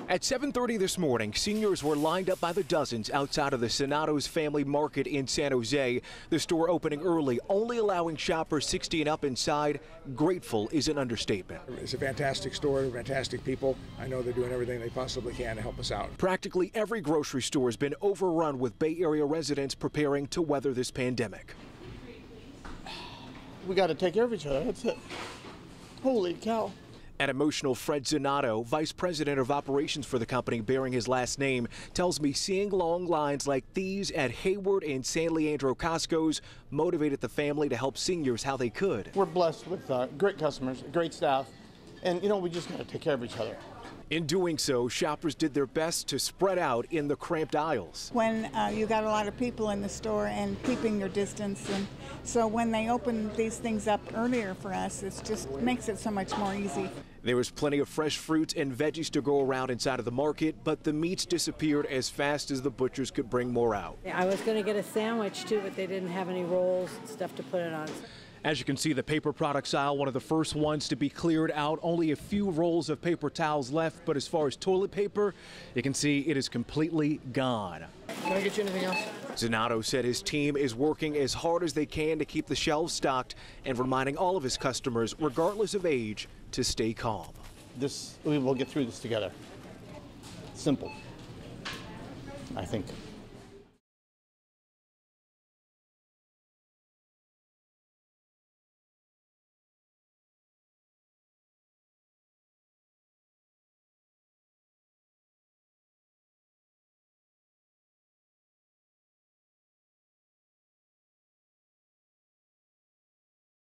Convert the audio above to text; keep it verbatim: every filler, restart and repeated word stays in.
At seven thirty this morning, seniors were lined up by the dozens outside of the Zanotto's Family Market in San Jose. The store opening early, only allowing shoppers sixty and up inside. Grateful is an understatement. It's a fantastic store, fantastic people. I know they're doing everything they possibly can to help us out. Practically every grocery store has been overrun with Bay Area residents preparing to weather this pandemic. We got to take care of each other. That's it. Holy cow. An emotional Fred Zanotto, vice president of operations for the company bearing his last name, tells me seeing long lines like these at Hayward and San Leandro Costco's motivated the family to help seniors how they could. We're blessed with uh, great customers, great staff, and you know, we just got to take care of each other. In doing so, shoppers did their best to spread out in the cramped aisles. When uh, you got a lot of people in the store and keeping your distance, and so when they open these things up earlier for us, it just makes it so much more easy. There was plenty of fresh fruits and veggies to go around inside of the market, but the meats disappeared as fast as the butchers could bring more out. I was going to get a sandwich too, but they didn't have any rolls and stuff to put it on. As you can see, the paper products aisle, one of the first ones to be cleared out. Only a few rolls of paper towels left, but as far as toilet paper, you can see it is completely gone. Can I get you anything else? Zanotto said his team is working as hard as they can to keep the shelves stocked and reminding all of his customers, regardless of age, to stay calm. This, we will get through this together. Simple, I think.